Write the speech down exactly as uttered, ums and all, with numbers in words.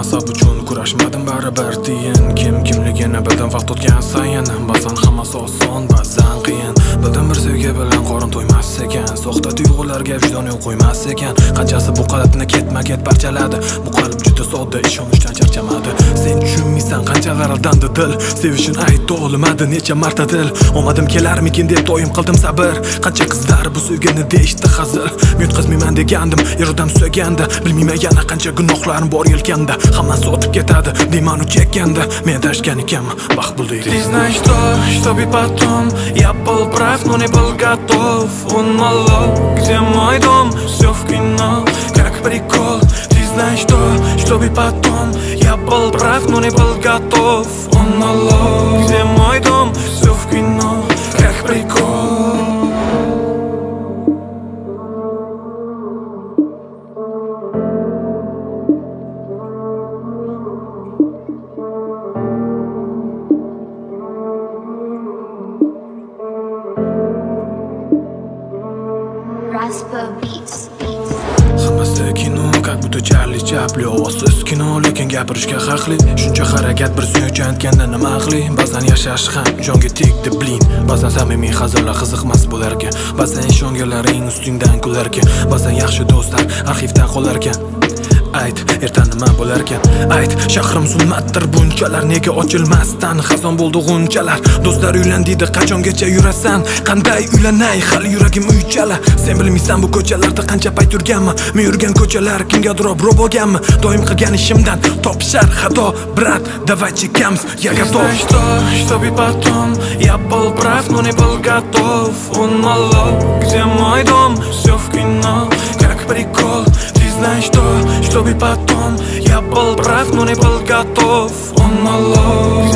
Mansab uchun kurashmadim baribir tiyin. Kim kimligini bildim vaqt o'tgan sayin. Ba'zan hammasi oson, ba'zan qiyin. Bildim bir sevgi bilan qorin to'ymas ekan. Soxta tuyg'ularga vijdon yo'l qo'ymas ekan. Qanchasi bu qalbni ketma-ket parchaladi. Bu qalb juda sodda, ishonishdan charchamadi. Sen tushunmaysan qanchalar aldandi dil. Sevishini aytdi olmadi necha marta dil. Omadim kelarmikin deb doim qildim sabr. Qancha qizlar bu sevgini deyishdi hazil. Men yutqazmayman degandim, irodam suganda. Bilmayman yana qancha gunohlarim bor yelkanda. Hammasi o'tib ketadi deyman u chekkanda. Men adashgan ekanman, baxt buldek. Ты знаешь что, что бы потом. Я был прав, но не был готов. Он молод, где мой дом? Все в кино, как прикол. Ты знаешь что, что бы потом. Я был прав, но не был готов. Он молод, где мой дом? Все в кино, как прикол. Hammasi kino, как будто Charlie Chaplin. Ovozsiz kino, lekin gapirishga haqli. Shuncha harakat bir suyunchi aytganda nima aqli? Ba'zan yashash ham jonga tegdi blin. Ba'zan samimiy hazillar qiziqmas bo'larkan. Ba'zan ishonganlaring ustingdan kularkan. Ba'zan yaxshi do'stlar arxivda qolarkan. Ayt, erta nima bo'larkan? Ayt, shahrim zulmatdir bunchalar. Nega ochilmasdan xazon bo'ldi g'unchalar? Do'stlar uylandiydi, qachongacha yurasan? Qanday uylanay, hali yuragim uychala. Sen bilmaysan bu ko'chalarda qancha payt yurganman. Men yurgan ko'chalar kimgadir obro' bo'lganmi? Doim qilgan ishimdan topishar xato. Brat, давай чекамс, я готов. Ты знаешь что, что бы потом. Я был прав, но не был готов. Он молод, где мой дом? Все в кино, как прикол. Ты знаешь что, что бы потом. Я был прав, но не был готов. Он молод,